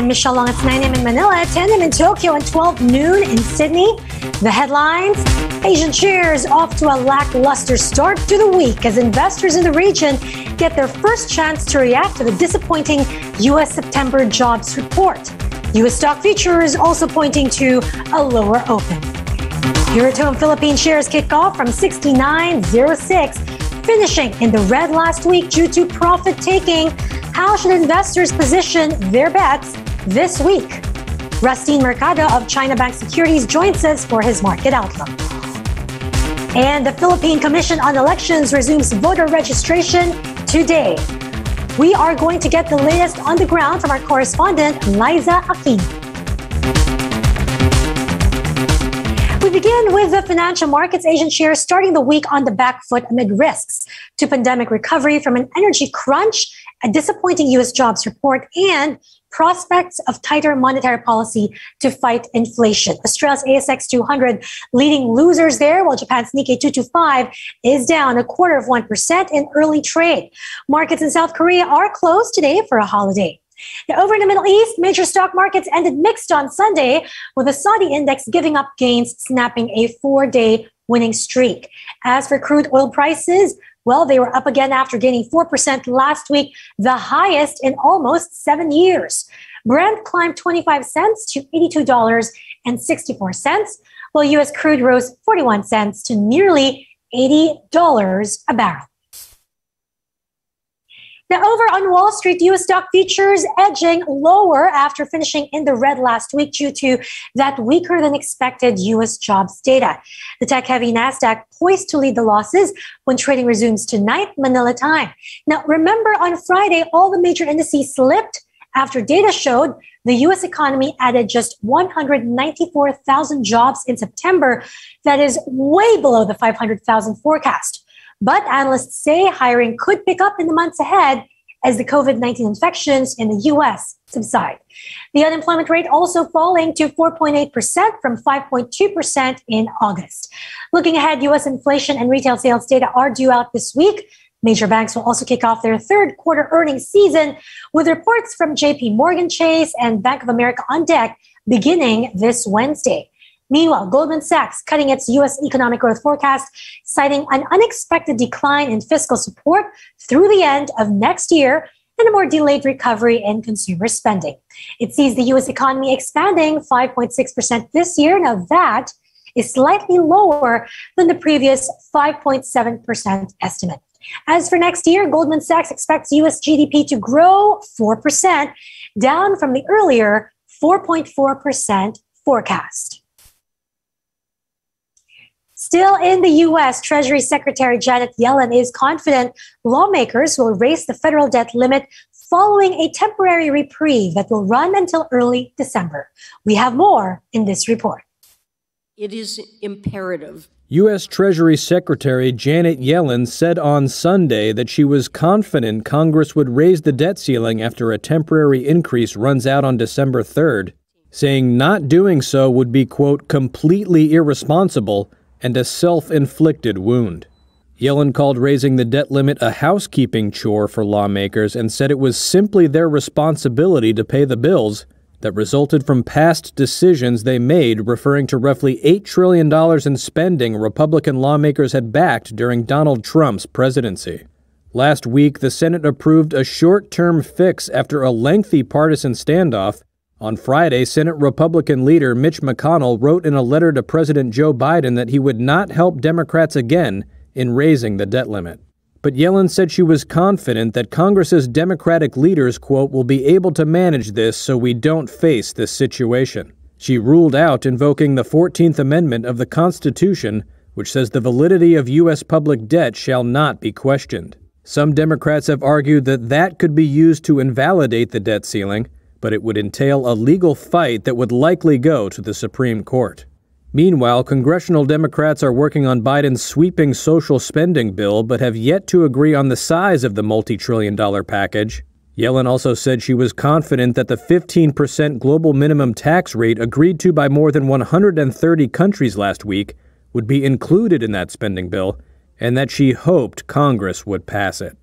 I'm Michelle Long. It's 9 a.m. in Manila, 10 a.m. in Tokyo, and 12 noon in Sydney. The headlines: Asian shares off to a lackluster start to the week as investors in the region get their first chance to react to the disappointing U.S. September jobs report. U.S. stock futures also pointing to a lower open. Euratom Philippine shares kick off from 69.06, finishing in the red last week due to profit taking. How should investors position their bets this week? Rustin Mercado of China Bank Securities joins us for his market outlook. And the Philippine Commission on Elections resumes voter registration today. We are going to get the latest on the ground from our correspondent, Liza Aquino. We begin with the financial markets. Asian shares starting the week on the back foot amid risks to pandemic recovery from an energy crunch, a disappointing U.S. jobs report, and prospects of tighter monetary policy to fight inflation. Australia's ASX 200 leading losers there, while Japan's Nikkei 225 is down 0.25% in early trade. Markets in South Korea are closed today for a holiday. Now, over in the Middle East, major stock markets ended mixed on Sunday, with the Saudi index giving up gains, snapping a 4-day winning streak. As for crude oil prices, well, they were up again after gaining 4% last week, the highest in almost 7 years. Brent climbed 25 cents to $82.64, while U.S. crude rose 41 cents to nearly $80 a barrel. Now, over on Wall Street, U.S. stock futures edging lower after finishing in the red last week due to that weaker than expected U.S. jobs data. The tech-heavy NASDAQ poised to lead the losses when trading resumes tonight, Manila time. Now, remember on Friday, all the major indices slipped after data showed the U.S. economy added just 194,000 jobs in September. That is way below the 500,000 forecast. But analysts say hiring could pick up in the months ahead as the COVID-19 infections in the U.S. subside. The unemployment rate also falling to 4.8% from 5.2% in August. Looking ahead, U.S. inflation and retail sales data are due out this week. Major banks will also kick off their third quarter earnings season with reports from J.P. Morgan Chase and Bank of America on deck beginning this Wednesday. Meanwhile, Goldman Sachs cutting its U.S. economic growth forecast, citing an unexpected decline in fiscal support through the end of next year and a more delayed recovery in consumer spending. It sees the U.S. economy expanding 5.6% this year. Now that is slightly lower than the previous 5.7% estimate. As for next year, Goldman Sachs expects U.S. GDP to grow 4%, down from the earlier 4.4% forecast. Still in the U.S., Treasury Secretary Janet Yellen is confident lawmakers will raise the federal debt limit following a temporary reprieve that will run until early December. We have more in this report. It is imperative. U.S. Treasury Secretary Janet Yellen said on Sunday that she was confident Congress would raise the debt ceiling after a temporary increase runs out on December 3rd, saying not doing so would be, quote, completely irresponsible and a self-inflicted wound. Yellen called raising the debt limit a housekeeping chore for lawmakers and said it was simply their responsibility to pay the bills that resulted from past decisions they made, referring to roughly $8 trillion in spending Republican lawmakers had backed during Donald Trump's presidency. Last week, the Senate approved a short-term fix after a lengthy partisan standoff. On Friday, Senate Republican leader Mitch McConnell wrote in a letter to President Joe Biden that he would not help Democrats again in raising the debt limit. But Yellen said she was confident that Congress's Democratic leaders, quote, will be able to manage this so we don't face this situation. She ruled out invoking the 14th Amendment of the Constitution, which says the validity of U.S. public debt shall not be questioned. Some Democrats have argued that that could be used to invalidate the debt ceiling, but it would entail a legal fight that would likely go to the Supreme Court. Meanwhile, congressional Democrats are working on Biden's sweeping social spending bill, but have yet to agree on the size of the multi-trillion-dollar package. Yellen also said she was confident that the 15% global minimum tax rate agreed to by more than 130 countries last week would be included in that spending bill, and that she hoped Congress would pass it.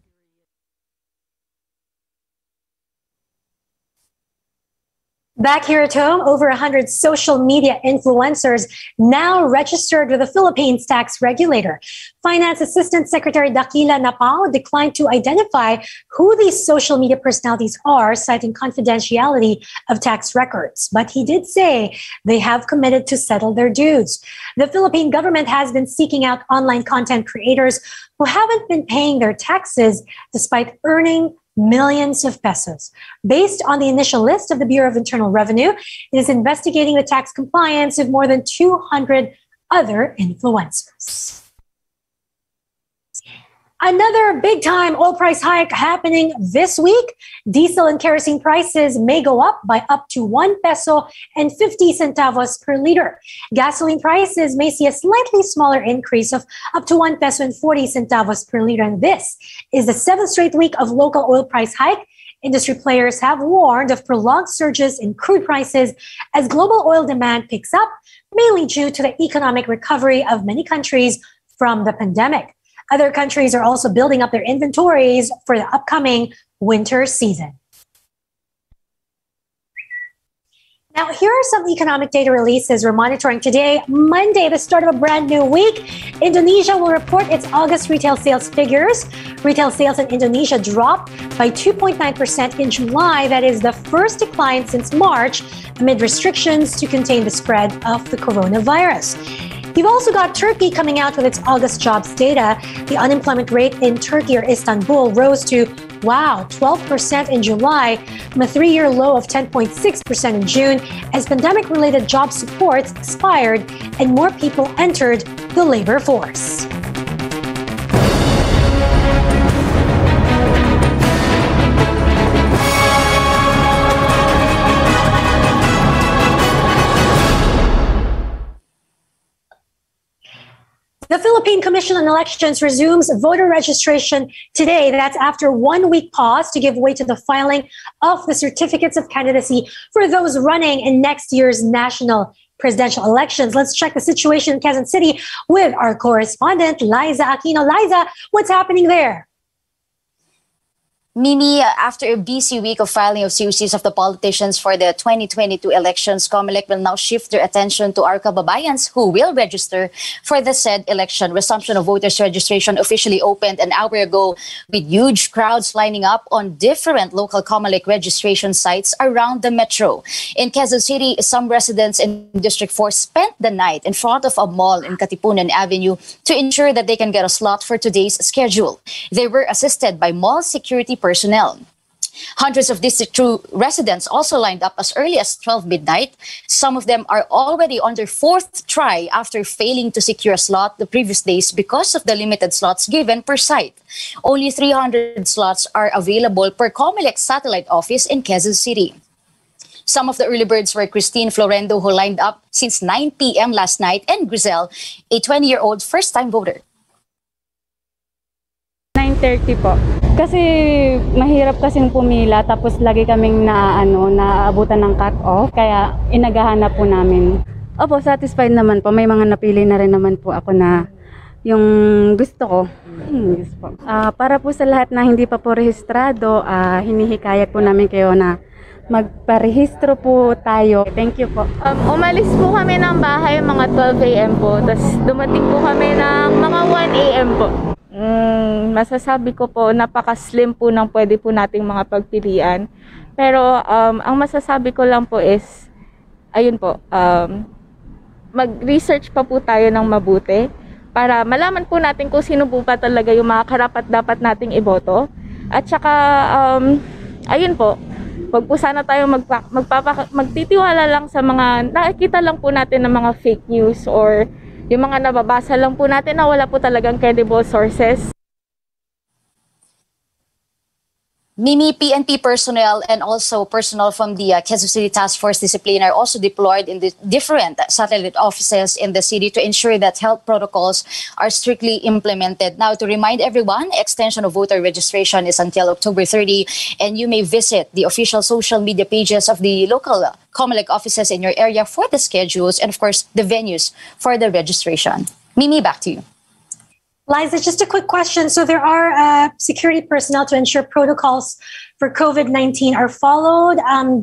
Back here at home, over 100 social media influencers now registered with the Philippines tax regulator. Finance Assistant Secretary Dakila Napao declined to identify who these social media personalities are, citing confidentiality of tax records. But he did say they have committed to settle their dues. The Philippine government has been seeking out online content creators who haven't been paying their taxes despite earning millions of pesos. Based on the initial list of the Bureau of Internal Revenue, it is investigating the tax compliance of more than 200 other influencers. Another big-time oil price hike happening this week. Diesel and kerosene prices may go up by up to 1 peso and 50 centavos per liter. Gasoline prices may see a slightly smaller increase of up to 1 peso and 40 centavos per liter. And this is the 7th straight week of local oil price hike. Industry players have warned of prolonged surges in crude prices as global oil demand picks up, mainly due to the economic recovery of many countries from the pandemic. Other countries are also building up their inventories for the upcoming winter season. Now, here are some economic data releases we're monitoring today. Monday, the start of a brand new week. Indonesia will report its August retail sales figures. Retail sales in Indonesia dropped by 2.9% in July. That is the first decline since March, amid restrictions to contain the spread of the coronavirus. You've also got Turkey coming out with its August jobs data. The unemployment rate in Turkey or Istanbul rose to, 12% in July, from a 3-year low of 10.6% in June, as pandemic-related job supports expired and more people entered the labor force. The Philippine Commission on Elections resumes voter registration today. That's after 1 week pause to give way to the filing of the certificates of candidacy for those running in next year's national presidential elections. Let's check the situation in Quezon City with our correspondent, Liza Aquino. Liza, what's happening there? Mimi, after a busy week of filing of COCs of the politicians for the 2022 elections, COMELEC will now shift their attention to our kababayans who will register for the said election. Resumption of voters registration officially opened an hour ago with huge crowds lining up on different local COMELEC registration sites around the metro. In Quezon City, some residents in District 4 spent the night in front of a mall in Katipunan Avenue to ensure that they can get a slot for today's schedule. They were assisted by mall security personnel. Hundreds of District 2 residents also lined up as early as 12 midnight. Some of them are already on their 4th try after failing to secure a slot the previous days because of the limited slots given per site. Only 300 slots are available per COMELEC satellite office in Quezon City. Some of the early birds were Christine Florendo, who lined up since 9 p.m. last night, and Grizel, a 20-year-old first-time voter. 9:30 po. Kasi mahirap kasing pumila, tapos lagi kaming naaabutan ng cut-off, kaya inagahanap po namin. Opo, satisfied naman po. May mga napili na rin naman po ako na yung gusto ko. Gusto po. Para po sa lahat na hindi pa po rehistrado, hinihikayat po namin kayo na magparehistro po tayo. Thank you po. Umalis po kami ng bahay mga 12 a.m. po, tapos dumating po kami ng mga 1 a.m. po. Masasabi ko po, napaka-slim po ng pwede po nating mga pagpilian. Pero ang masasabi ko lang po is, ayun po, mag-research pa po tayo ng mabuti para malaman po natin kung sino po pa talaga yung mga karapat-dapat nating iboto. At saka, ayun po, wag po sana tayo magtitiwala lang sa mga nakikita lang po natin ng mga fake news or yung mga nababasa lang po natin na wala po talagang credible sources. Mimi, PNP personnel and also personnel from the Quezon City Task Force Discipline are also deployed in the different satellite offices in the city to ensure that health protocols are strictly implemented. Now, to remind everyone, extension of voter registration is until October 30, and you may visit the official social media pages of the local COMELEC offices in your area for the schedules and, of course, the venues for the registration. Mimi, back to you. Liza, just a quick question. So there are security personnel to ensure protocols for COVID-19 are followed.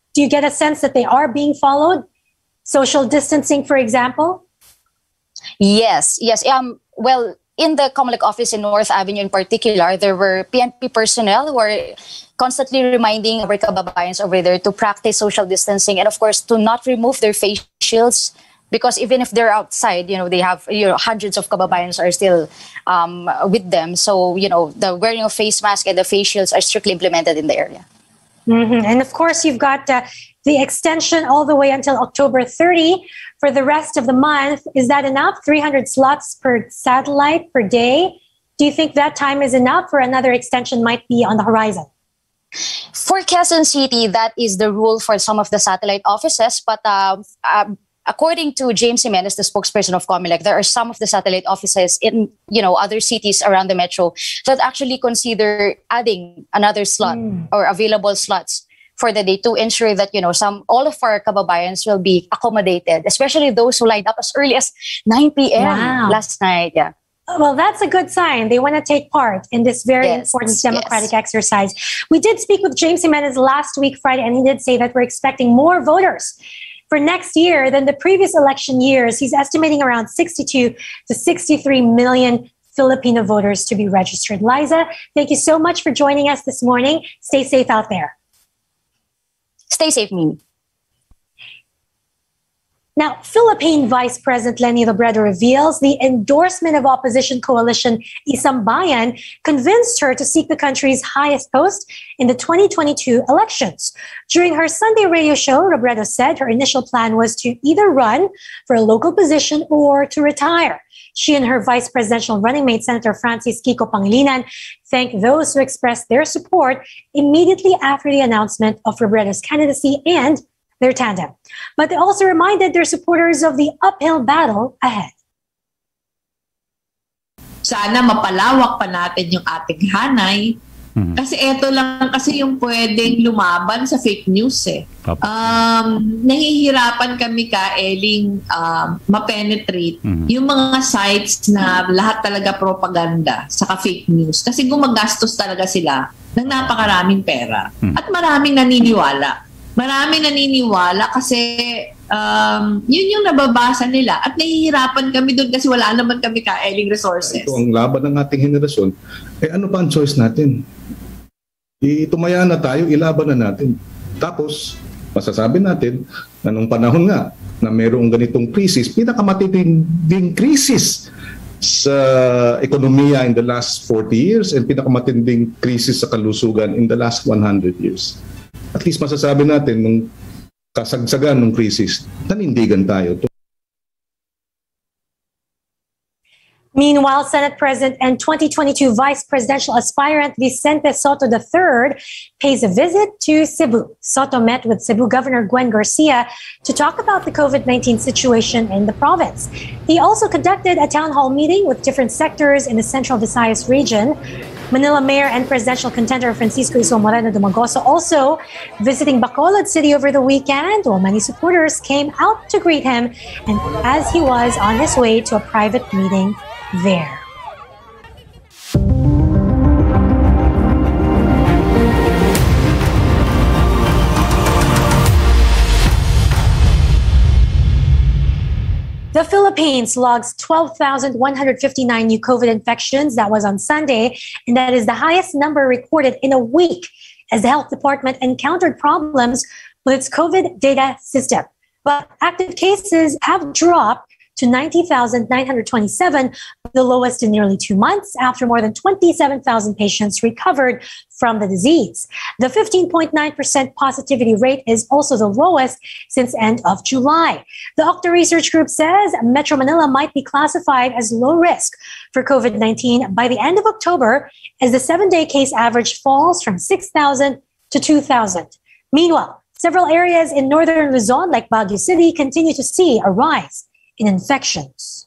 Do you get a sense that they are being followed? Social distancing, for example? Yes. Well, in the Comelec office in North Avenue in particular, there were PNP personnel who were constantly reminding our kababayans over there to practice social distancing and, of course, to not remove their face shields, because even if they're outside, they have, hundreds of kababayans are still with them. So, the wearing of face mask and the face shields are strictly implemented in the area. Mm-hmm. And of course, you've got the extension all the way until October 30 for the rest of the month. Is that enough? 300 slots per satellite per day. Do you think that time is enough, or another extension might be on the horizon? For Quezon City, that is the rule for some of the satellite offices. But according to James Jimenez, the spokesperson of Comelec, there are some of the satellite offices in other cities around the metro that actually consider adding another slot or available slots for the day to ensure that all of our kababayans will be accommodated, especially those who lined up as early as 9 p.m. last night. Yeah. Well, that's a good sign. They want to take part in this very important democratic exercise. We did speak with James Jimenez last week, Friday, and he did say that we're expecting more voters for next year than the previous election years. He's estimating around 62 to 63 million Filipino voters to be registered. Liza, thank you so much for joining us this morning. Stay safe out there. Stay safe, Mimi. Now, Philippine Vice President Leni Robredo reveals the endorsement of opposition coalition Isang Bayan convinced her to seek the country's highest post in the 2022 elections. During her Sunday radio show, Robredo said her initial plan was to either run for a local position or to retire. She and her vice presidential running mate, Senator Francis Kiko Pangilinan, thanked those who expressed their support immediately after the announcement of Robredo's candidacy and their tandem. But they also reminded their supporters of the uphill battle ahead. Sana mapalawak pa natin yung ating hanay. Kasi ito lang kasi yung pwedeng lumaban sa fake news eh. Nahihirapan kami Eling, ma-penetrate yung mga sites na lahat talaga propaganda saka fake news. Kasi gumagastos talaga sila ng napakaraming pera. At maraming naniniwala. Maraming naniniwala kasi yun yung nababasa nila at nahihirapan kami doon kasi wala naman kami Eling resources. Ito ang laban ng ating henerasyon. Ano pa ang choice natin? Itumaya na tayo, ilaban na natin. Tapos, masasabi natin na nung panahon nga na mayroong ganitong krisis, pinakamatinding krisis sa ekonomiya in the last 40 years and pinakamatinding krisis sa kalusugan in the last 100 years. At least masasabi natin nung kasagsagan ng krisis, nanindigan tayo. Meanwhile, Senate President and 2022 Vice Presidential aspirant Vicente Soto III pays a visit to Cebu. Soto met with Cebu Governor Gwen Garcia to talk about the COVID-19 situation in the province. He also conducted a town hall meeting with different sectors in the Central Visayas region. Manila Mayor and presidential contender Francisco Iso Moreno Dumagoso also visiting Bacolod City over the weekend, while many supporters came out to greet him and as he was on his way to a private meeting there. The Philippines logs 12,159 new COVID infections. That was on Sunday, and that is the highest number recorded in a week as the health department encountered problems with its COVID data system. But active cases have dropped to 90,927, the lowest in nearly 2 months after more than 27,000 patients recovered from the disease. The 15.9% positivity rate is also the lowest since end of July. The Okta Research Group says Metro Manila might be classified as low risk for COVID-19 by the end of October as the 7-day case average falls from 6,000 to 2,000. Meanwhile, several areas in northern Luzon like Baguio City continue to see a rise in infections.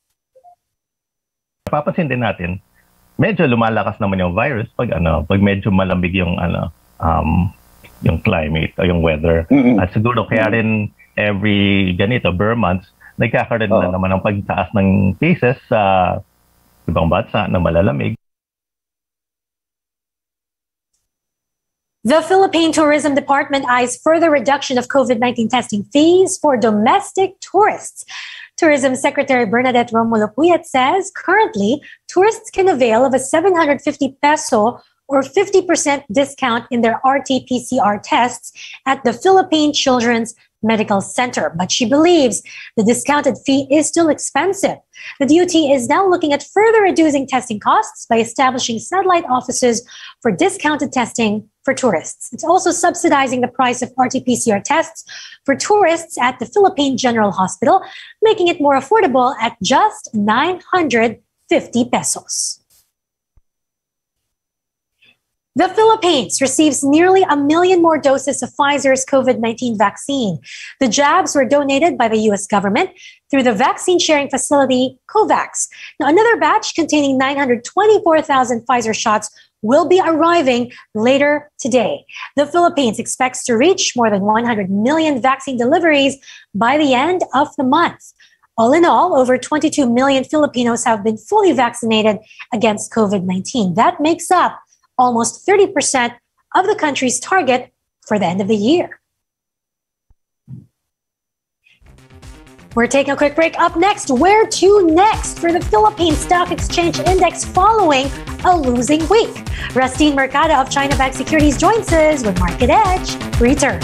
Napapansin din natin, medyo lumalakas naman yung virus pag medyo malamig yung yung climate o yung weather. At siguro kaya rin every bare months nagkakaroon na naman ng pagtaas ng cases sa ibang bansa na malalamig. The Philippine Tourism Department eyes further reduction of COVID-19 testing fees for domestic tourists. Tourism Secretary Bernadette Romulo Puyat says currently tourists can avail of a 750 peso or 50% discount in their RT-PCR tests at the Philippine Children's Medical Center. But she believes the discounted fee is still expensive. The DOT is now looking at further reducing testing costs by establishing satellite offices for discounted testing for tourists. It's also subsidizing the price of RT-PCR tests for tourists at the Philippine General Hospital, making it more affordable at just 950 pesos. The Philippines receives nearly 1 million more doses of Pfizer's COVID-19 vaccine. The jabs were donated by the U.S. government through the vaccine sharing facility COVAX. Now, another batch containing 924,000 Pfizer shots will be arriving later today. The Philippines expects to reach more than 100 million vaccine deliveries by the end of the month. All in all, over 22 million Filipinos have been fully vaccinated against COVID-19. That makes up almost 30% of the country's target for the end of the year. We're taking a quick break. Up next, where to next for the Philippine Stock Exchange Index following a losing week? Rustine Mercado of China Bank Securities joins us with Market Edge. Returns.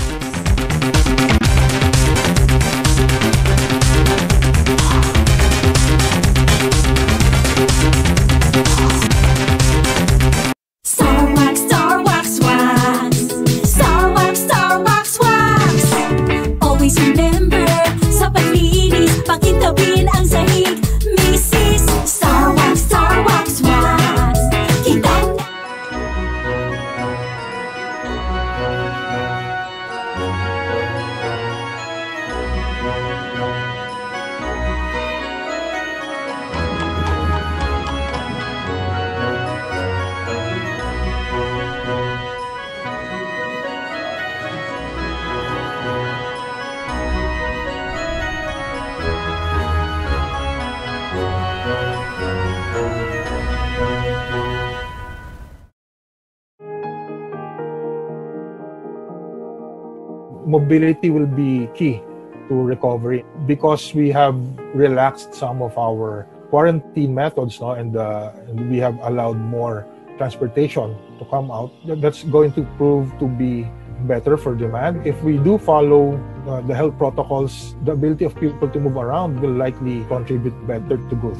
Mobility will be key to recovery because we have relaxed some of our quarantine methods, and we have allowed more transportation to come out. That's going to prove to be better for demand. If we do follow the health protocols, the ability of people to move around will likely contribute better to growth.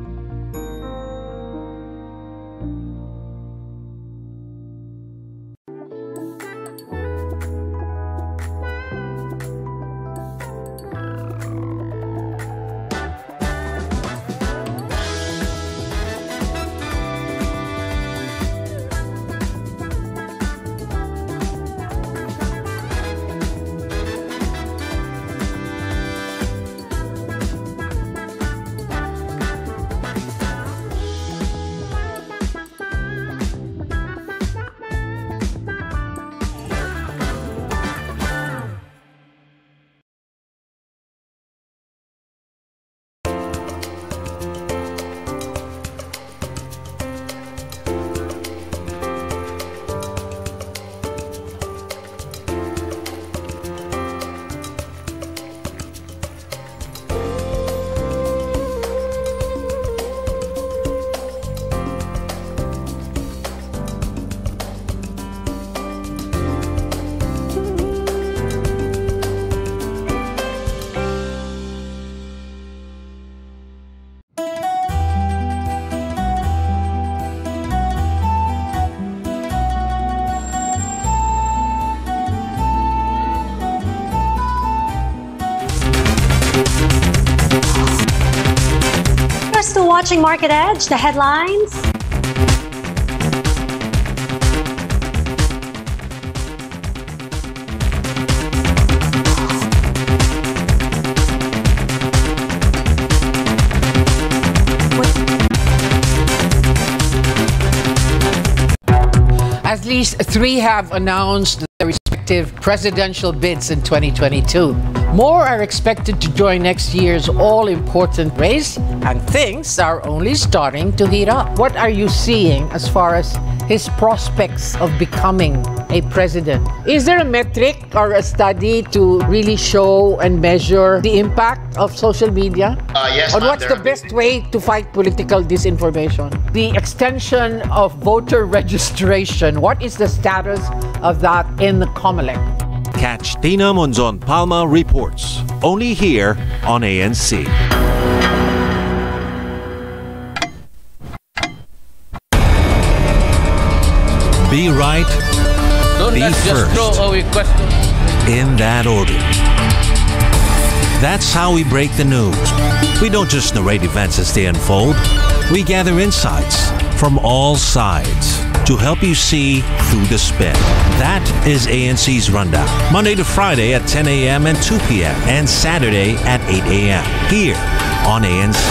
You're still watching Market Edge, the headlines. At least 3 have announced their respective presidential bids in 2022. More are expected to join next year's all-important race, and things are only starting to heat up. What are you seeing as far as his prospects of becoming a president? Is there a metric or a study to really show and measure the impact of social media? Yes, or what's the best way to fight political disinformation? The extension of voter registration, what is the status of that in the COMELEC? Catch Tina Monzon Palma reports only here on ANC. Be right, Don't be let's just first, throw away questions. in that order. That's how we break the news. We don't just narrate events as they unfold. We gather insights from all sides to help you see through the spin. That is ANC's Rundown. Monday to Friday at 10 a.m. and 2 p.m. and Saturday at 8 a.m. here on ANC.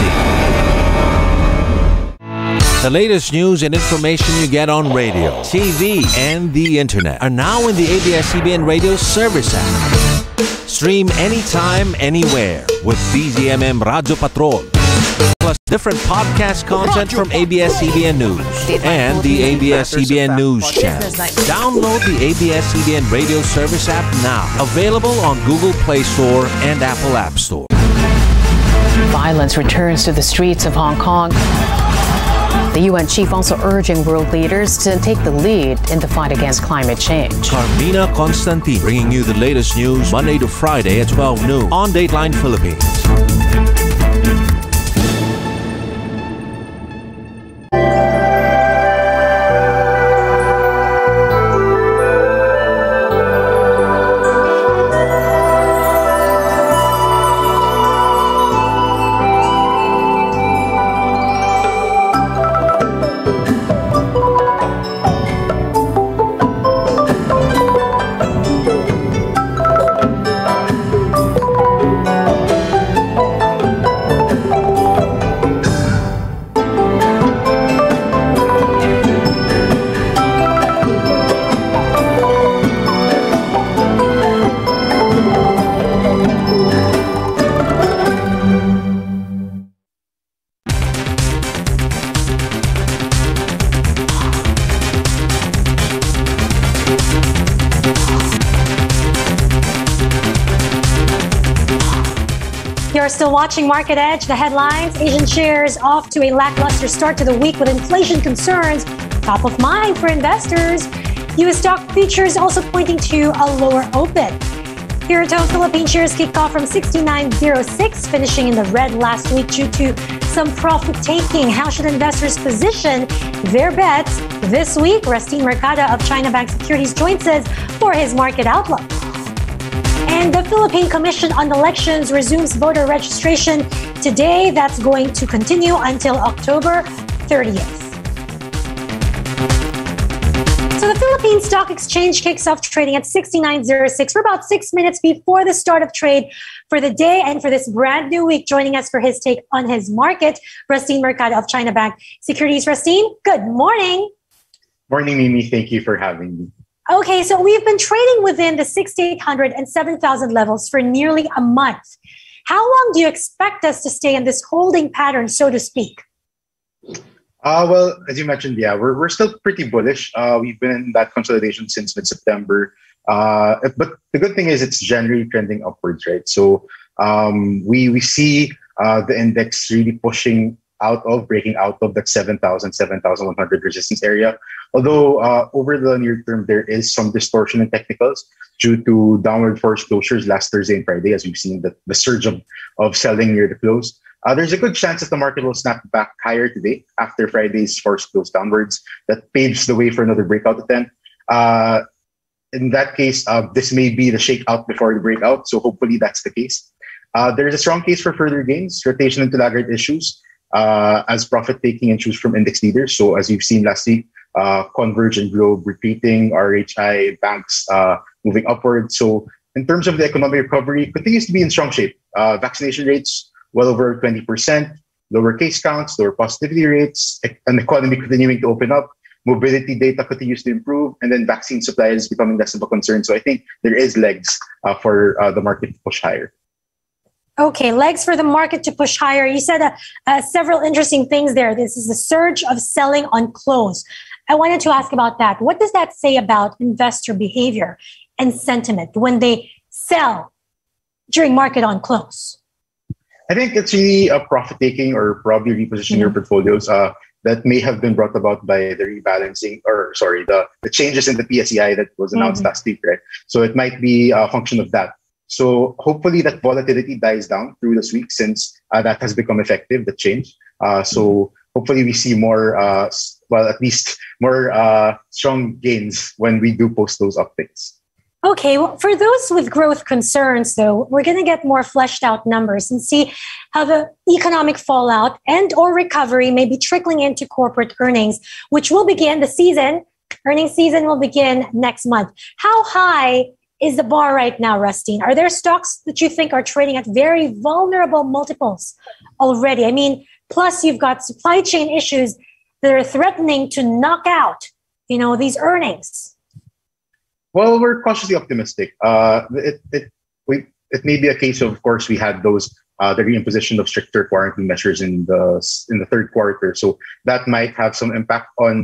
The latest news and information you get on radio, TV, and the internet are now in the ABS-CBN Radio Service app. Stream anytime, anywhere with BZMM Radio Patrol. Plus different podcast content from ABS-CBN News and the ABS-CBN News channel. Download the ABS-CBN Radio Service app now. Available on Google Play Store and Apple App Store. Violence returns to the streets of Hong Kong. The UN chief also urging world leaders to take the lead in the fight against climate change. Carmina Constantine bringing you the latest news Monday to Friday at 12 noon on Dateline Philippines. You're still watching Market Edge. The headlines: Asian shares off to a lackluster start to the week with inflation concerns top of mind for investors. U.S. stock futures also pointing to a lower open. Puriton Philippine shares kicked off from 69.06, finishing in the red last week due to some profit taking. How should investors position their bets this week? Rustin Mercado of China Bank Securities joins us for his market outlook. And the Philippine Commission on Elections resumes voter registration today. That's going to continue until October 30th. So the Philippine Stock Exchange kicks off trading at 69.06 for about 6 minutes before the start of trade for the day and for this brand new week. Joining us for his take on his market, Rustin Mercado of China Bank Securities. Rustin, good morning. Morning, Mimi. Thank you for having me. Okay, so we've been trading within the 6,800 and 7,000 levels for nearly a month. How long do you expect us to stay in this holding pattern, so to speak? Well, as you mentioned, yeah, we're still pretty bullish. We've been in that consolidation since mid-September. But the good thing is it's generally trending upwards, right? So we see the index really breaking out of that 7,000, 7,100 resistance area. Although over the near term, there is some distortion in technicals due to downward force closures last Thursday and Friday, as we've seen the surge of selling near the close. There's a good chance that the market will snap back higher today after Friday's force close downwards. That paves the way for another breakout attempt. In that case, this may be the shakeout before the breakout, so hopefully that's the case. There is a strong case for further gains, rotation into laggard issues, as profit-taking issues from index leaders. So as you've seen last week, Converge and Globe retreating, RHI, banks moving upward. So in terms of the economic recovery, it continues to be in strong shape. Vaccination rates well over 20%, lower case counts, lower positivity rates, an economy continuing to open up. mobility data continues to improve, and then vaccine supply is becoming less of a concern. So I think there is legs for the market to push higher. Okay, legs for the market to push higher. You said several interesting things there. This is a surge of selling on close. I wanted to ask about that. What does that say about investor behavior and sentiment when they sell during market on close? I think it's really a profit taking or probably repositioning your portfolios that may have been brought about by the rebalancing, or sorry, the changes in the PSEI that was announced last week, right? So it might be a function of that. So hopefully that volatility dies down through this week, since that has become effective, the change. So hopefully we see more, well, at least more strong gains when we do post those updates. Okay, well, for those with growth concerns, though, we're going to get more fleshed out numbers and see how the economic fallout and or recovery may be trickling into corporate earnings, which will begin earnings season will begin next month. How high is the bar right now, Rustin? Are there stocks that you think are trading at very vulnerable multiples already? I mean, plus you've got supply chain issues that are threatening to knock out, these earnings. Well, we're cautiously optimistic. It may be a case of course, we had those the reimposition of stricter quarantine measures in the third quarter, so that might have some impact on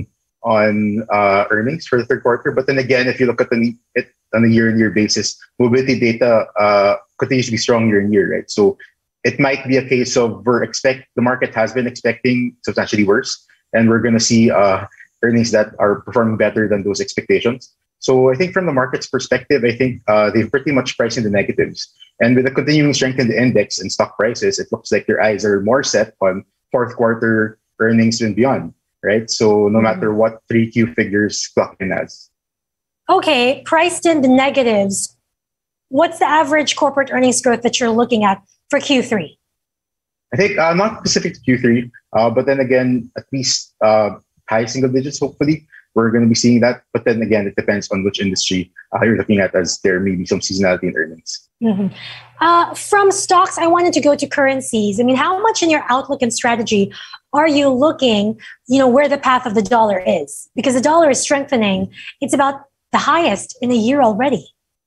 earnings for the third quarter. But then again, if you look at it on a year-on-year basis, mobility data continues to be strong year-on-year, right? So it might be a case of the market has been expecting substantially worse, and we're going to see earnings that are performing better than those expectations. So I think from the market's perspective, I think they've pretty much priced in the negatives. And with the continuing strength in the index and stock prices, it looks like their eyes are more set on fourth quarter earnings and beyond, right? So no matter what 3Q figures clock in as. Okay, priced in the negatives. What's the average corporate earnings growth that you're looking at for Q3? I think not specific to Q3, but then again, at least high single digits, hopefully. We're going to be seeing that. But then again, it depends on which industry you're looking at, as there may be some seasonality in earnings. From stocks, I wanted to go to currencies. I mean, how much in your outlook and strategy are you looking, where the path of the dollar is? Because the dollar is strengthening. It's about the highest in a year already.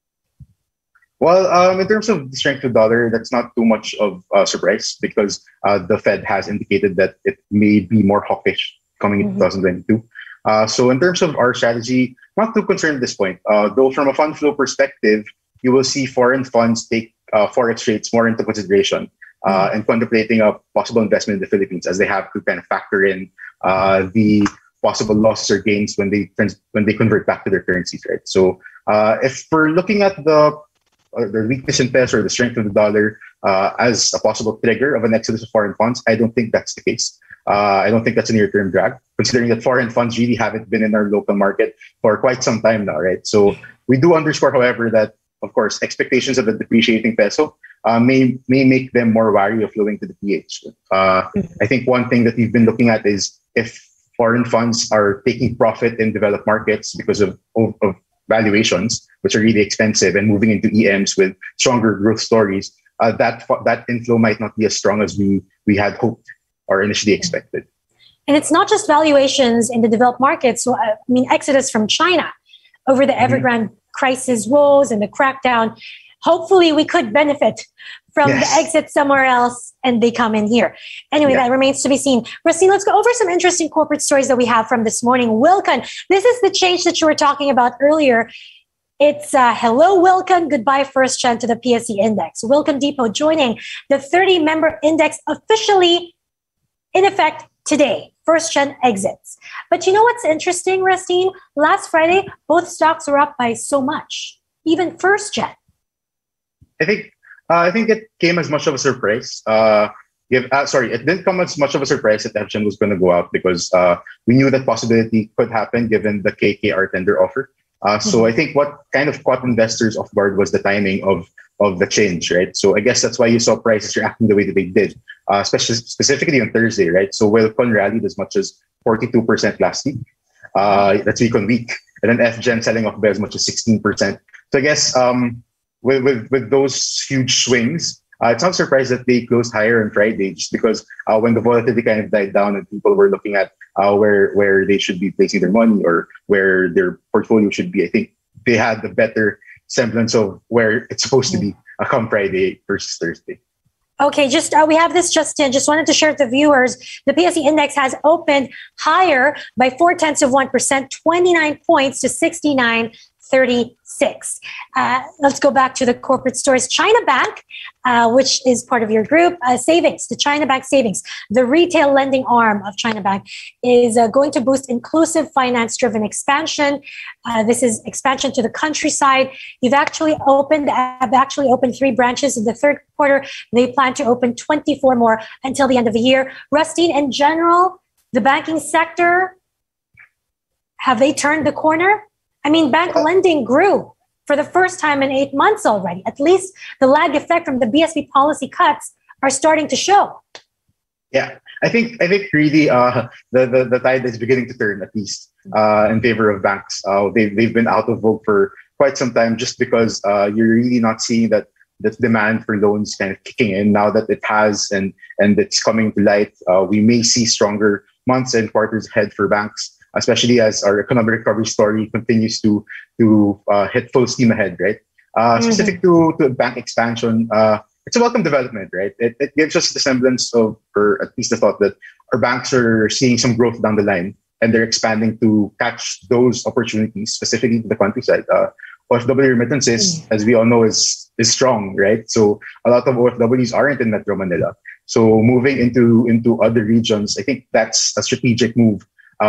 Well, in terms of the strength of the dollar, that's not too much of a surprise, because the Fed has indicated that it may be more hawkish coming in 2022. So in terms of our strategy, not too concerned at this point. Though from a fund flow perspective, you will see foreign funds take forex rates more into consideration and contemplating a possible investment in the Philippines, as they have to kind of factor in the possible losses or gains when they convert back to their currencies, right? So if we're looking at the weakness in peso or the strength of the dollar as a possible trigger of an exodus of foreign funds, I don't think that's the case. I don't think that's a near-term drag, considering that foreign funds really haven't been in our local market for quite some time now, right? So we do underscore, however, that, of course, expectations of a depreciating peso may make them more wary of flowing to the PH. I think one thing that we've been looking at is if foreign funds are taking profit in developed markets because of valuations, which are really expensive, and moving into EMs with stronger growth stories, that inflow might not be as strong as we had hoped or initially expected. And it's not just valuations in the developed markets. So, exodus from China over the Evergrande crisis woes and the crackdown. Hopefully we could benefit from the exit somewhere else and they come in here. Anyway, that remains to be seen. Rustin, let's go over some interesting corporate stories that we have from this morning. Wilcon, this is the change that you were talking about earlier. It's hello, Wilcon, goodbye, First Gen to the PSE Index. Wilcon Depot joining the 30-member index officially in effect today. First Gen exits. But you know what's interesting, Rustin? Last Friday, both stocks were up by so much, even First Gen. I think it came as much of a surprise. It didn't come as much of a surprise that FGen was going to go out, because we knew that possibility could happen given the KKR tender offer. So I think what kind of caught investors off guard was the timing of the change, right? So I guess that's why you saw prices reacting the way that they did, especially specifically on Thursday, right? So Wilcon rallied as much as 42% last week. That's week on week. And then FGen selling off by as much as 16%. So I guess with those huge swings, It's not surprised that they closed higher on Friday, just because when the volatility kind of died down and people were looking at where they should be placing their money or where their portfolio should be, I think they had the better semblance of where it's supposed to be come Friday versus Thursday. Okay, just we have this just in. Just wanted to share with the viewers. The PSE index has opened higher by 0.4%, 29 points to 69.36. Let's go back to the corporate stories. China Bank, which is part of your group, savings, the China Bank savings, the retail lending arm of China Bank, is going to boost inclusive finance-driven expansion. This is expansion to the countryside. Have actually opened 3 branches in the third quarter. They plan to open 24 more until the end of the year. Rustin, in general, the banking sector, have they turned the corner? I mean, bank lending grew for the first time in 8 months already. At least the lag effect from the BSP policy cuts are starting to show. Yeah, I think really the tide is beginning to turn, at least in favor of banks. They've been out of vogue for quite some time, just because you're really not seeing that demand for loans kind of kicking in now that it has and it's coming to light. We may see stronger months and quarters ahead for banks, especially as our economic recovery story continues to hit full steam ahead, right? Specific to bank expansion, it's a welcome development, right? It gives us the semblance of, or at least the thought that our banks are seeing some growth down the line and they're expanding to catch those opportunities, specifically to the countryside. OFW remittances, as we all know, is strong, right? So a lot of OFWs aren't in Metro Manila. So moving into other regions, I think that's a strategic move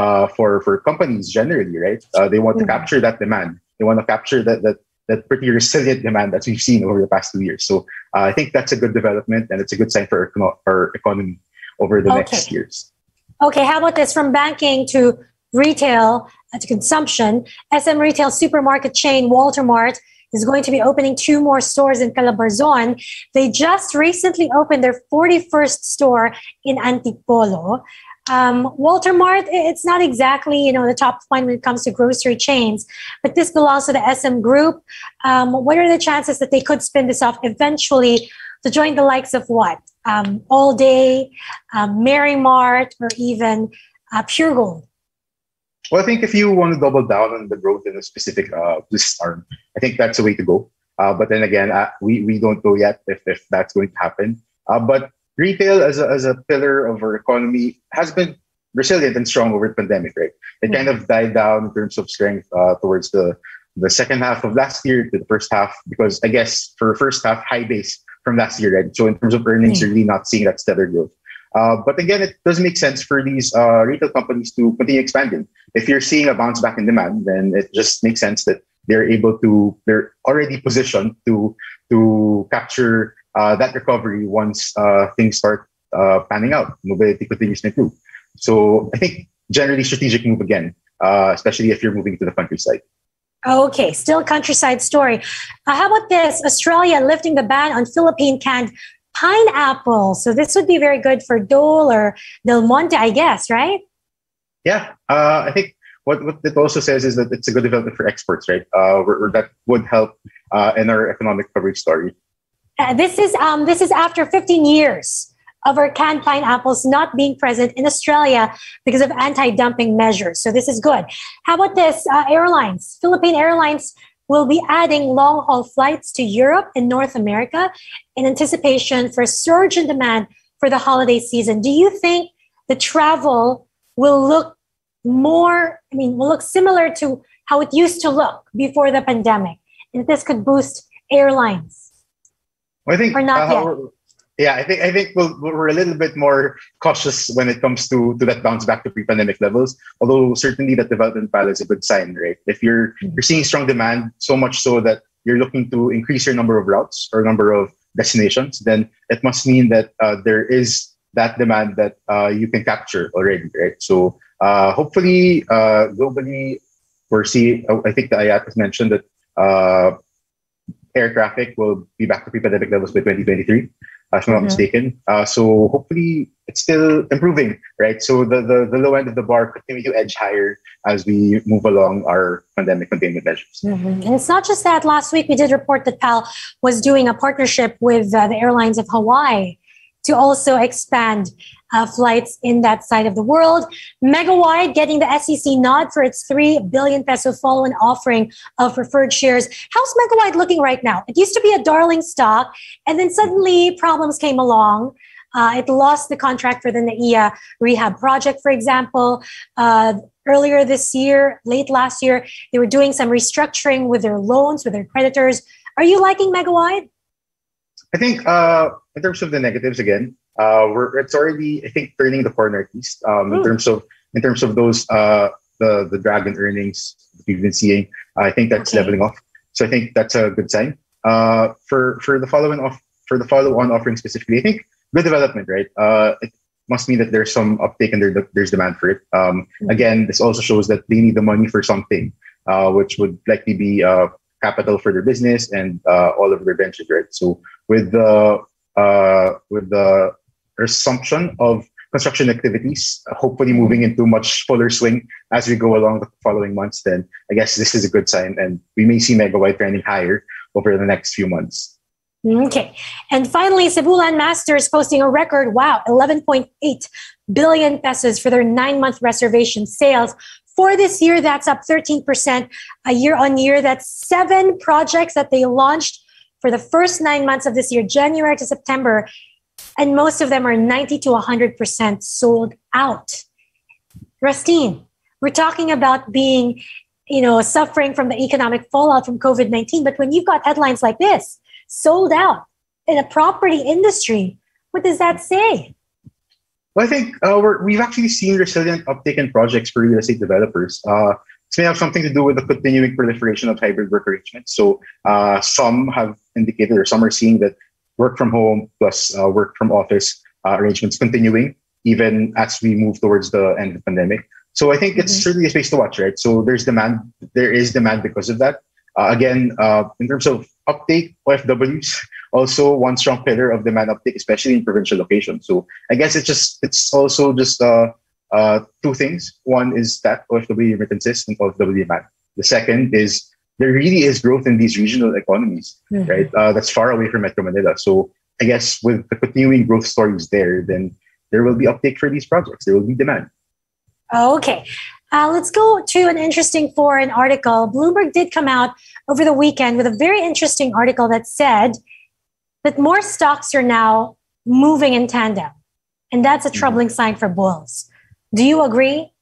for companies generally, right? They want to capture that demand. They want to capture that pretty resilient demand that we've seen over the past 2 years. So I think that's a good development, and it's a good sign for our economy over the next years. Okay, how about this? From banking to retail to consumption, SM retail supermarket chain Walter Mart is going to be opening 2 more stores in Calabarzon. They just recently opened their 41st store in Antipolo. Walter Mart, it's not exactly, the top one when it comes to grocery chains, but this belongs to the SM Group. What are the chances that they could spin this off eventually to join the likes of what? All Day, Mary Mart, or even Pure Gold? Well, I think if you want to double down on the growth in a specific business arm, I think that's the way to go. But then again, we don't know yet if that's going to happen. But retail as a pillar of our economy has been resilient and strong over the pandemic, right? It kind of died down in terms of strength towards the second half of last year to the first half, because I guess for first half, high base from last year, right? So in terms of earnings, you're really not seeing that stellar growth. But again, it does make sense for these retail companies to continue expanding. If you're seeing a bounce back in demand, then it just makes sense that they're already positioned to capture that recovery once things start panning out, mobility continues to improve. So I think generally strategic move again, especially if you're moving to the countryside. Okay, still countryside story. How about this? Australia lifting the ban on Philippine canned pineapple. So this would be very good for Dole or Del Monte, I guess, right? Yeah, I think what it also says is that it's a good development for exports, right? That would help in our economic recovery story. This is after 15 years of our canned pineapples not being present in Australia because of anti-dumping measures. So this is good. How about this? Airlines. Philippine Airlines will be adding long-haul flights to Europe and North America in anticipation for a surge in demand for the holiday season. Do you think the travel will look similar to how it used to look before the pandemic? And this could boost airlines? I think, or not yet? Yeah, I think we're a little bit more cautious when it comes to that bounce back to pre-pandemic levels. Although certainly that development pile is a good sign, right? If you're seeing strong demand, so much so that you're looking to increase your number of routes or number of destinations, then it must mean that there is that demand that you can capture already, right? So hopefully, globally, we're seeing. I think the IATA has mentioned that air traffic will be back to pre-pandemic levels by 2023. If I'm not mistaken. So hopefully still improving, right? So the low end of the bar continue to edge higher as we move along our pandemic containment measures. And it's not just that. Last week we did report that PAL was doing a partnership with the airlines of Hawaii to also expand flights in that side of the world. Megawide getting the SEC nod for its 3 billion peso follow-on offering of preferred shares. How's Megawide looking right now? It used to be a darling stock, and then suddenly problems came along. It lost the contract for the NAIA rehab project, for example. Earlier this year, late last year, they were doing some restructuring with their loans, with their creditors. Are you liking Megawide? I think in terms of the negatives, again, it's already, I think, turning the corner at least in terms of those the drag in earnings that we've been seeing. I think that's leveling off. So I think that's a good sign. For the follow-on offering specifically, I think good development, right? It must mean that there's some uptake and there's demand for it. Again, this also shows that they need the money for something, which would likely be capital for their business and all of their ventures, right? So with the resumption of construction activities, hopefully moving into much fuller swing as we go along the following months, then I guess this is a good sign, and we may see Megawide trending higher over the next few months. Okay. And finally, Cebu Landmaster is posting a record, 11.8 billion pesos for their 9-month reservation sales. For this year, that's up 13% year on year. That's 7 projects that they launched for the first 9 months of this year, January to September. And most of them are 90 to 100% sold out. Rustine, we're talking about being, suffering from the economic fallout from COVID-19. But when you've got headlines like this, sold out in a property industry, what does that say? Well, I think we've actually seen resilient uptake in projects for real estate developers. This may have something to do with the continuing proliferation of hybrid work arrangements. So some have indicated, or some are seeing that work from home plus work from office arrangements continuing even as we move towards the end of the pandemic. So I think it's certainly a space to watch, right? So there is demand because of that. Again, in terms of uptake, OFWs also one strong pillar of demand uptake, especially in provincial locations. So I guess it's also just 2 things. One is that OFW remittances and OFW demand. The second is there really is growth in these regional economies, right? That's far away from Metro Manila. So I guess with the continuing growth stories there, then there will be uptake for these projects. There will be demand. Okay. Let's go to an interesting foreign article. Bloomberg did come out over the weekend with a very interesting article that said that more stocks are now moving in tandem. And that's a troubling sign for bulls. Do you agree?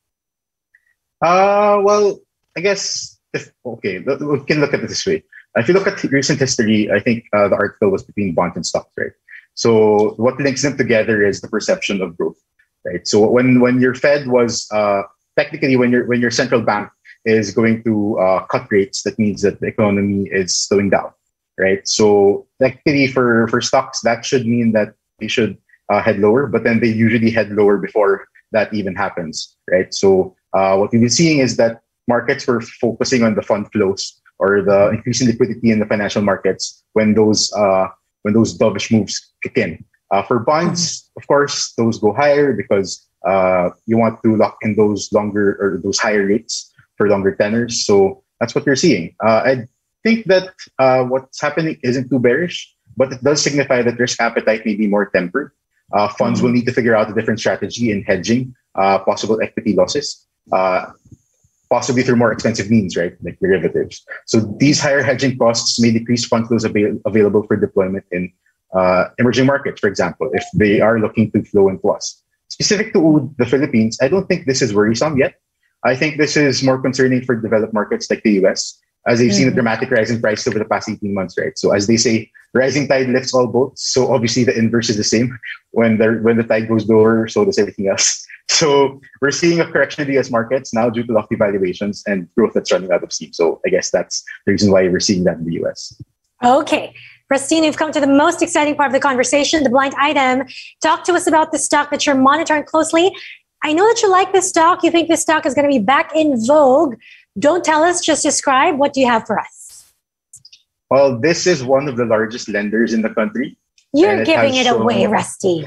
Well, I guess, we can look at it this way. If you look at recent history, I think the article was between bonds and stocks, right? So what links them together is the perception of growth, right? So when your Fed was technically, when your central bank is going to cut rates, that means that the economy is slowing down, right? So technically, for stocks, that should mean that they should head lower, but then they usually head lower before that even happens, right? So what we've been seeing is that markets were focusing on the fund flows or the increasing liquidity in the financial markets when those dovish moves kick in. For bonds, of course, those go higher because you want to lock in those longer or those higher rates for longer tenors. So that's what you're seeing. I think that what's happening isn't too bearish, but it does signify that risk appetite may be more tempered. Funds will need to figure out a different strategy in hedging possible equity losses, possibly through more expensive means, right, like derivatives. So these higher hedging costs may decrease fund flows available for deployment in emerging markets, for example, if they are looking to flow into us. Specific to the Philippines, I don't think this is worrisome yet. I think this is more concerning for developed markets like the US, as they've seen a dramatic rise in price over the past 18 months, right? So as they say, rising tide lifts all boats. So obviously the inverse is the same. When the tide goes lower, so does everything else. So we're seeing a correction in the US markets now due to lofty valuations and growth that's running out of steam. So I guess that's the reason why we're seeing that in the US. Okay. Rustine, you've come to the most exciting part of the conversation, the blind item. Talk to us about the stock that you're monitoring closely. I know that you like this stock. You think this stock is going to be back in vogue. Don't tell us, just describe. What do you have for us? Well, this is one of the largest lenders in the country. You're giving it away, Rusty.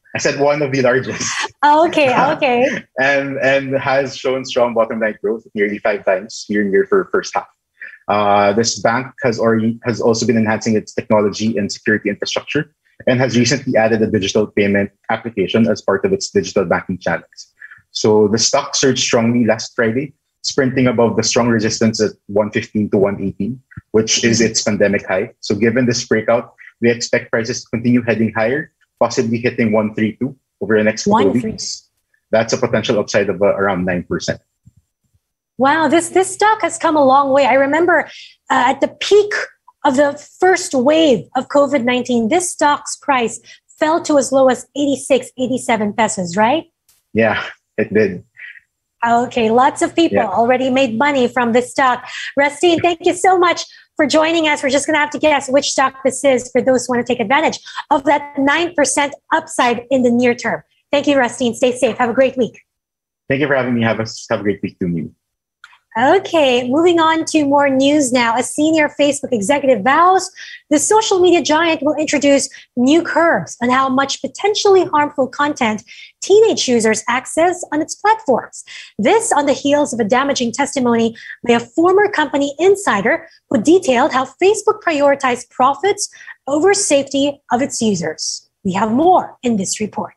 I said one of the largest. Okay. and has shown strong bottom line growth, nearly 5 times year-on-year for first half. This bank has also been enhancing its technology and security infrastructure, and has recently added a digital payment application as part of its digital banking channels. So the stock surged strongly last Friday, sprinting above the strong resistance at 115 to 118, which is its pandemic high. So given this breakout, we expect prices to continue heading higher, possibly hitting 132 over the next couple of weeks. That's a potential upside of around 9%. Wow, this stock has come a long way. I remember at the peak of the first wave of COVID-19, this stock's price fell to as low as 86, 87 pesos, right? Yeah, it did. Okay, lots of people already made money from this stock. Rustine, thank you so much for joining us. We're just going to have to guess which stock this is for those who want to take advantage of that 9% upside in the near term. Thank you, Rustine. Stay safe. Have a great week. Thank you for having me. Have a great week too. Okay, moving on to more news now. A senior Facebook executive vows the social media giant will introduce new curbs on how much potentially harmful content teenage users access on its platforms. This on the heels of a damaging testimony by a former company insider who detailed how Facebook prioritized profits over safety of its users. We have more in this report.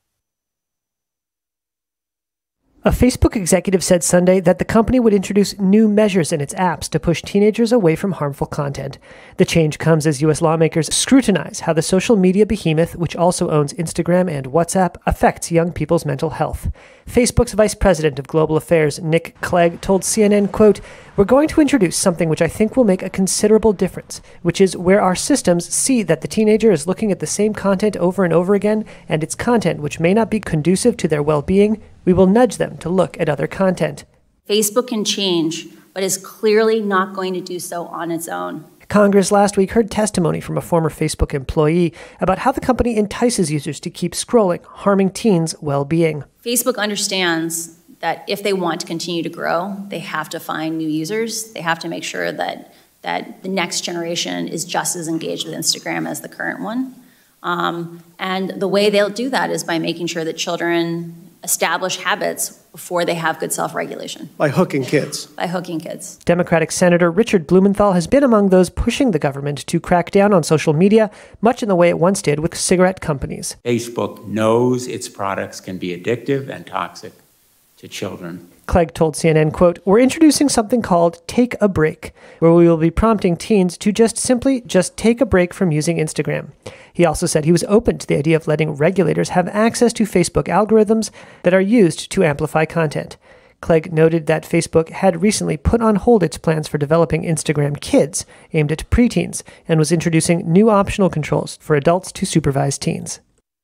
A Facebook executive said Sunday that the company would introduce new measures in its apps to push teenagers away from harmful content. The change comes as U.S. lawmakers scrutinize how the social media behemoth, which also owns Instagram and WhatsApp, affects young people's mental health. Facebook's vice president of global affairs, Nick Clegg, told CNN, quote, "We're going to introduce something which I think will make a considerable difference, which is where our systems see that the teenager is looking at the same content over and over again, and it's content which may not be conducive to their well-being. We will nudge them to look at other content." Facebook can change, but is clearly not going to do so on its own. Congress last week heard testimony from a former Facebook employee about how the company entices users to keep scrolling, harming teens' well-being. Facebook understands that if they want to continue to grow, they have to find new users. They have to make sure that the next generation is just as engaged with Instagram as the current one. And the way they'll do that is by making sure that children establish habits before they have good self-regulation. By hooking kids. By hooking kids. Democratic Senator Richard Blumenthal has been among those pushing the government to crack down on social media, much in the way it once did with cigarette companies. Facebook knows its products can be addictive and toxic to children. Clegg told CNN, quote, "We're introducing something called Take a Break, where we will be prompting teens to simply take a break from using Instagram." He also said he was open to the idea of letting regulators have access to Facebook algorithms that are used to amplify content. Clegg noted that Facebook had recently put on hold its plans for developing Instagram Kids, aimed at preteens, and was introducing new optional controls for adults to supervise teens.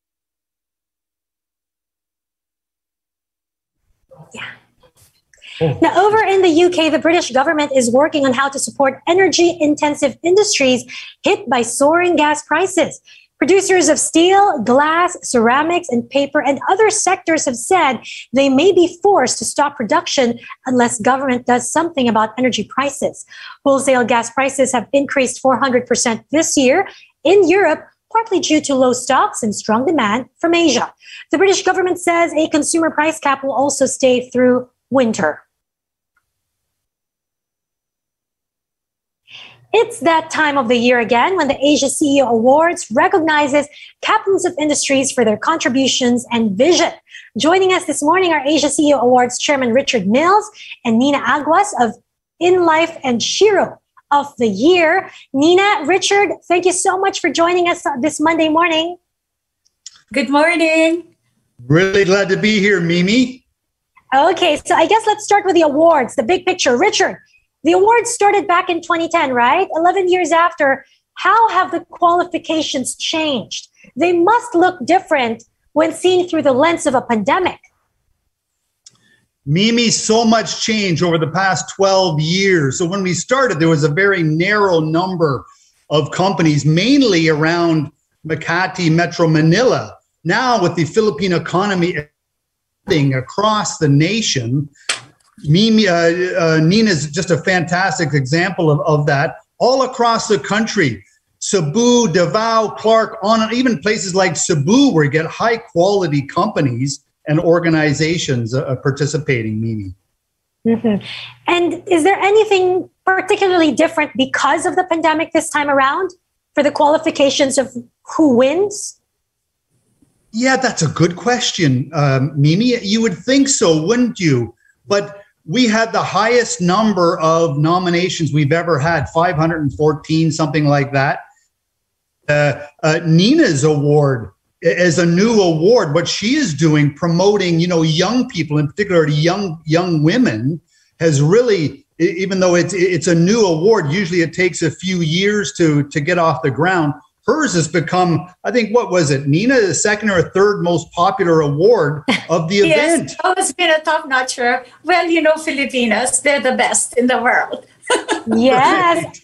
Now, over in the UK, the British government is working on how to support energy-intensive industries hit by soaring gas prices. Producers of steel, glass, ceramics, and paper and other sectors have said they may be forced to stop production unless government does something about energy prices. Wholesale gas prices have increased 400% this year in Europe, partly due to low stocks and strong demand from Asia. The British government says a consumer price cap will also stay through winter. It's that time of the year again when the Asia CEO Awards recognizes captains of industries for their contributions and vision. Joining us this morning are Asia CEO Awards Chairman Richard Mills and Nina Aguas of InLife and Shiro of the Year. Nina, Richard, thank you so much for joining us this Monday morning. Good morning. Really glad to be here, Mimi. Okay, so I guess let's start with the awards, the big picture. Richard, the awards started back in 2010, right? 11 years after. How have the qualifications changed? They must look different when seen through the lens of a pandemic. Mimi, so much change over the past 12 years. So when we started, there was a very narrow number of companies, mainly around Makati, Metro Manila. Now with the Philippine economy across the nation, Mimi, Nina is just a fantastic example of that all across the country. Cebu, Davao, Clark, on even places like Cebu, where you get high quality companies and organizations participating, Mimi. Mm-hmm. And is there anything particularly different because of the pandemic this time around for the qualifications of who wins? Yeah, that's a good question, Mimi. You would think so, wouldn't you? But we had the highest number of nominations we've ever had, 514, something like that. Nina's award is a new award. What she is doing, promoting, young people, in particular young women, has really, even though it's a new award, usually it takes a few years to get off the ground. Hers has become, I think, what was it, Nina, the second or third most popular award of the event. Yes, it's always been a top-notcher. Well, Filipinos, they're the best in the world. Yes.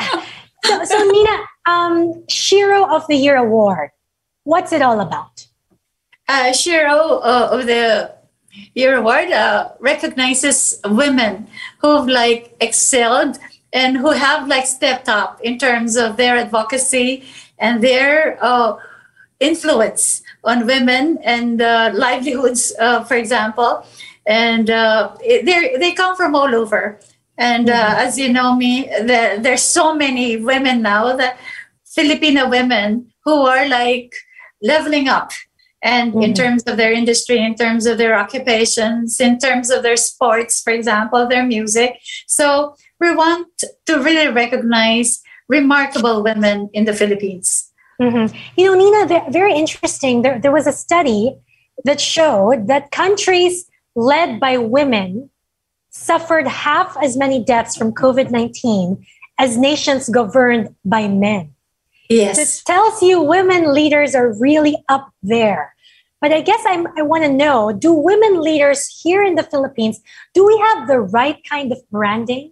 So Nina, Shiro of the Year Award, what's it all about? Shiro of the Year Award recognizes women who've excelled and who have stepped up in terms of their advocacy and their influence on women and livelihoods, for example. And they come from all over. And as you know me, there's so many women now, that Filipino women who are leveling up. And in terms of their industry, in terms of their occupations, in terms of their sports, for example, their music. So we want to really recognize remarkable women in the Philippines. Mm-hmm. Nina, very interesting. There was a study that showed that countries led by women suffered half as many deaths from COVID-19 as nations governed by men. Yes. It tells you women leaders are really up there. But I guess I want to know, do women leaders here in the Philippines, do we have the right kind of branding?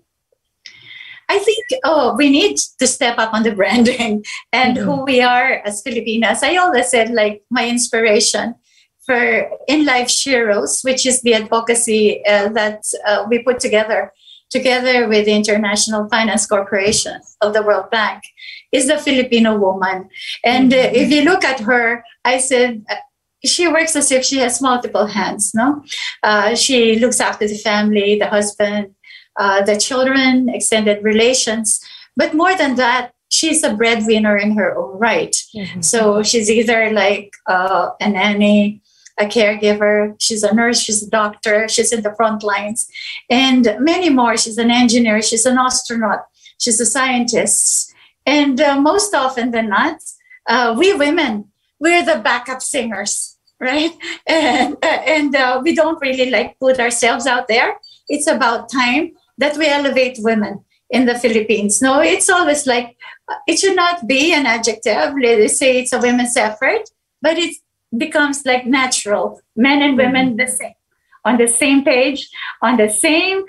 I think we need to step up on the branding and who we are as Filipinas. I always said my inspiration for In Life Shiros, which is the advocacy that we put together with the International Finance Corporation of the World Bank, is the Filipino woman. And if you look at her, I said, she works as if she has multiple hands, no? She looks after the family, the husband, the children, extended relations. But more than that, she's a breadwinner in her own right. Mm-hmm. So she's either a nanny, a caregiver, she's a nurse, she's a doctor, she's in the front lines, and many more. She's an engineer, she's an astronaut, she's a scientist. And most often than not, we women, we're the backup singers, right? And we don't really put ourselves out there. It's about time that we elevate women in the Philippines. No, it's always it should not be an adjective. They say it's a women's effort, but it becomes natural. Men and women the same, on the same page, on the same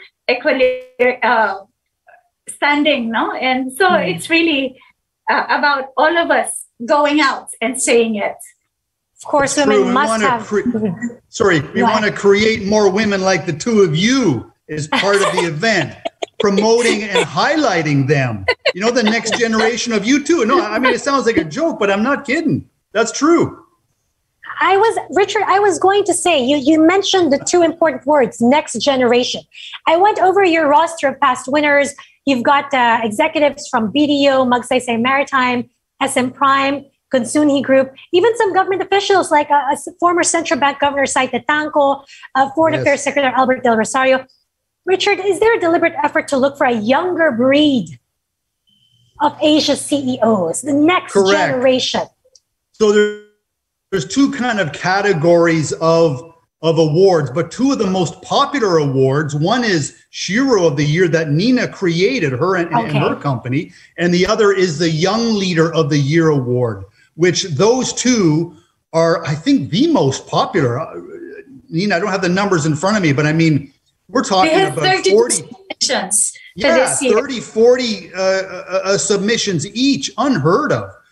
standing, no? And so it's really about all of us going out and saying it. Of course, women must have. We want to create more women like the two of you as part of the event, promoting and highlighting them. The next generation of you too. No, I mean, it sounds like a joke, but I'm not kidding. That's true. Richard, I was going to say, you mentioned the two important words, next generation. I went over your roster of past winners. You've got executives from BDO, Magsaysay Maritime, SM Prime, Consunji Group, even some government officials like a former Central Bank Governor Saita Tanco, Foreign Affairs Secretary Albert Del Rosario. Richard, is there a deliberate effort to look for a younger breed of Asia CEOs, the next generation? So there's two kind of categories of awards, but two of the most popular awards, one is Shiro of the Year that Nina created, her and her company, and the other is the Young Leader of the Year award, which those two are, I think, the most popular. Nina, I don't have the numbers in front of me, but I mean, we're talking about 40 submissions. Yeah, 30, 40 submissions each, unheard of.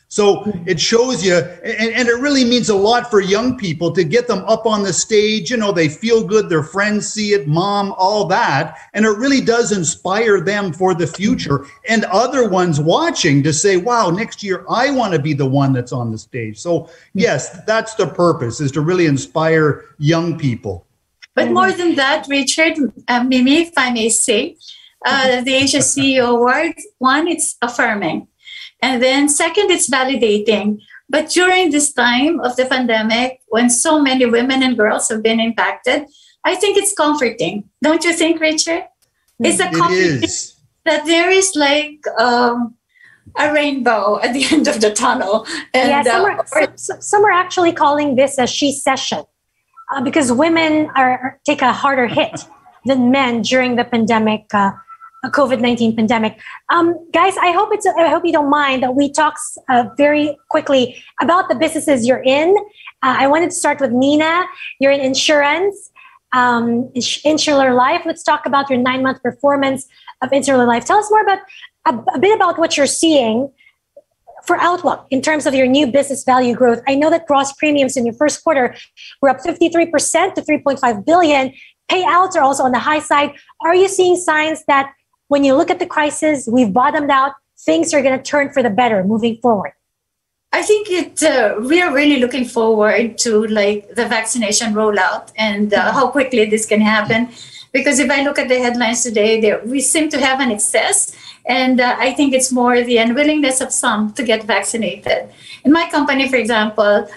So it shows you, and it really means a lot for young people to get them up on the stage. You know, they feel good, their friends see it, mom, all that. And it really does inspire them for the future and other ones watching to say, wow, next year I want to be the one that's on the stage. So yes, that's the purpose, is to really inspire young people. But more than that, Richard, Mimi, if I may say, the Asia CEO Award, one, it's affirming. And then second, it's validating. But during this time of the pandemic, when so many women and girls have been impacted, I think it's comforting. Don't you think, Richard? It's a comforting that there is like a rainbow at the end of the tunnel. And, some are actually calling this a she session because women take a harder hit than men during the pandemic. COVID-19 pandemic. Guys, I hope you don't mind that we talk very quickly about the businesses you're in. I wanted to start with Nina. You're in insurance, Insular Life. Let's talk about your 9-month performance of Insular Life. Tell us more about a bit about what you're seeing for outlook in terms of your new business value growth. I know that gross premiums in your first quarter were up 53% to 3.5 billion. Payouts are also on the high side. Are you seeing signs that when you look at the crisis, we've bottomed out, things are going to turn for the better moving forward? I think we are really looking forward to like the vaccination rollout and how quickly this can happen. Because if I look at the headlines today, we seem to have an excess. And I think it's more the unwillingness of some to get vaccinated. In my company, for example,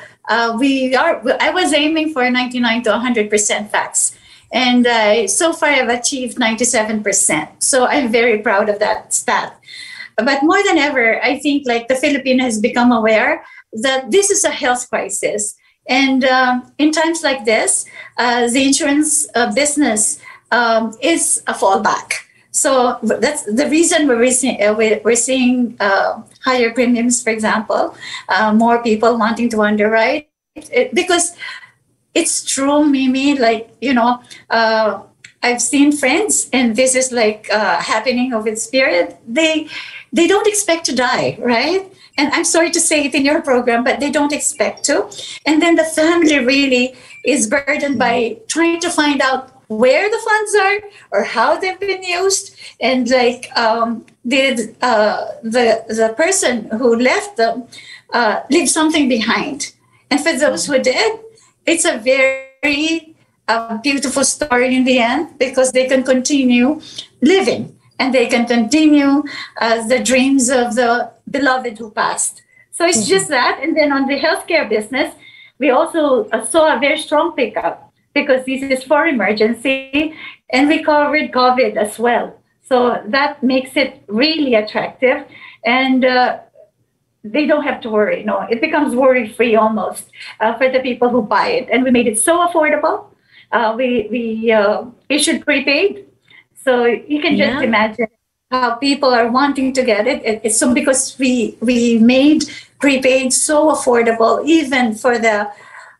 I was aiming for 99 to 100% vax. And so far, I've achieved 97%. So I'm very proud of that stat. But more than ever, I think like the Philippines has become aware that this is a health crisis. And in times like this, the insurance business is a fallback. So that's the reason we're seeing higher premiums, for example, more people wanting to underwrite. Because it's true, Mimi, like, you know, I've seen friends, and this is like happening of its spirit. They don't expect to die, right? And I'm sorry to say it in your program, but they don't expect to. And then the family really is burdened by trying to find out where the funds are or how they've been used. And like did the person who left them leave something behind? And for those who did, it's a very beautiful story in the end, because they can continue living and they can continue the dreams of the beloved who passed. So it's just that. And then on the healthcare business, we also saw a very strong pickup, because this is for emergency, and we covered COVID as well. So that makes it really attractive. And they don't have to worry. No, it becomes worry-free almost for the people who buy it. And we made it so affordable. We issued prepaid. So you can just imagine how people are wanting to get it. It's so because we made prepaid so affordable, even for the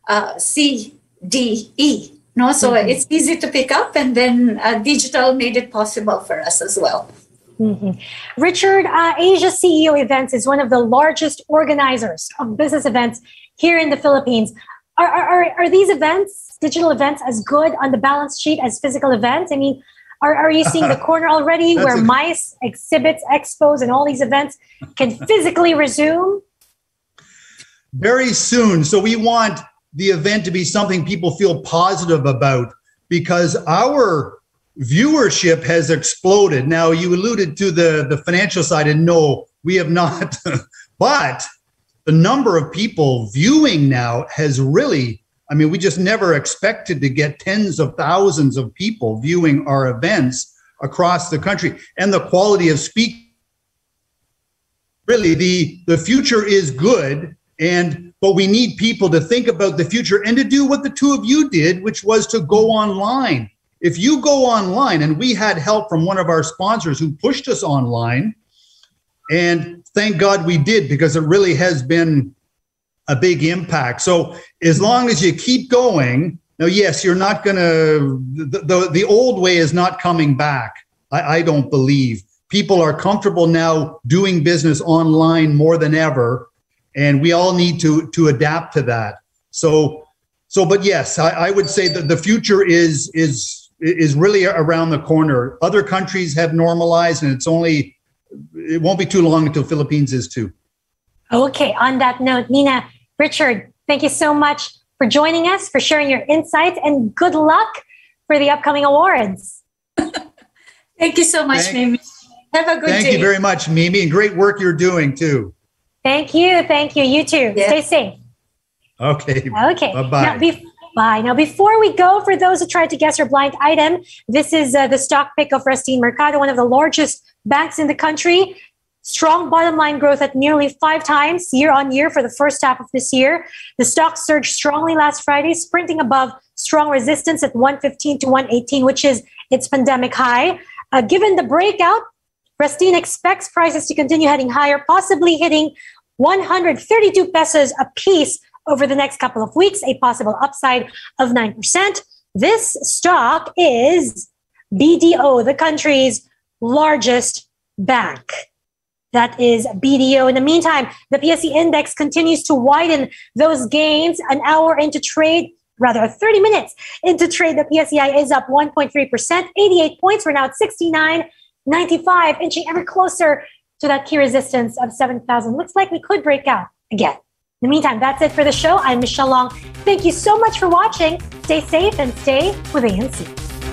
CDE. No, so it's easy to pick up, and then digital made it possible for us as well. Richard, Asia CEO Events is one of the largest organizers of business events here in the Philippines. Are these events, digital events, as good on the balance sheet as physical events? I mean, are you seeing the corner already where MICE, exhibits, expos, and all these events can physically resume? Very soon. So we want the event to be something people feel positive about, because our viewership has exploded. Now, you alluded to the financial side, and no, we have not. But the number of people viewing now has really, I mean, we just never expected to get tens of thousands of people viewing our events across the country. And the quality of speaking, really, the future is good. But we need people to think about the future and to do what the two of you did, which was to go online. If you go online, and we had help from one of our sponsors who pushed us online, and thank God we did, because it really has been a big impact. So as long as you keep going, now, yes, you're not going to, the old way is not coming back. I don't believe. People are comfortable now doing business online more than ever. and we all need to adapt to that. But yes, I would say that the future is really around the corner. Other countries have normalized, and it won't be too long until Philippines is too. Okay, on that note, Nina, Richard, thank you so much for joining us, for sharing your insights, and good luck for the upcoming awards. Thank you so much, Mimi. Have a good day. Thank you very much, Mimi, and great work you're doing too. Thank you. You too. Yeah. Stay safe. Okay. Bye-bye. Now, before we go, for those who tried to guess your blind item, this is the stock pick of Restine Mercado, one of the largest banks in the country. Strong bottom line growth at nearly 5 times year on year for the first half of this year. The stock surged strongly last Friday, sprinting above strong resistance at 115 to 118, which is its pandemic high. Given the breakout, Restine expects prices to continue heading higher, possibly hitting 132 pesos a piece over the next couple of weeks, a possible upside of 9%. This stock is BDO, the country's largest bank. That is BDO. In the meantime, the PSE index continues to widen those gains. 30 minutes into trade, the PSEI is up 1.3%, 88 points. We're now at 69.95, inching ever closer to that key resistance of 7,000. Looks like we could break out again. In the meantime, that's it for the show. I'm Michelle Long. Thank you so much for watching. Stay safe and stay with ANC.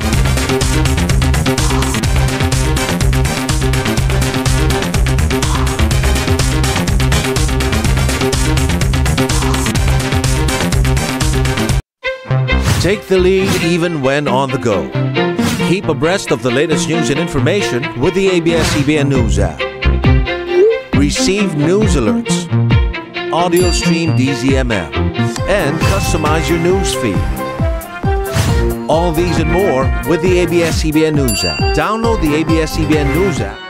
Take the lead even when on the go. Keep abreast of the latest news and information with the ABS-CBN News app. Receive news alerts, audio stream DZMM, and customize your news feed. All these and more with the ABS-CBN News app. Download the ABS-CBN News app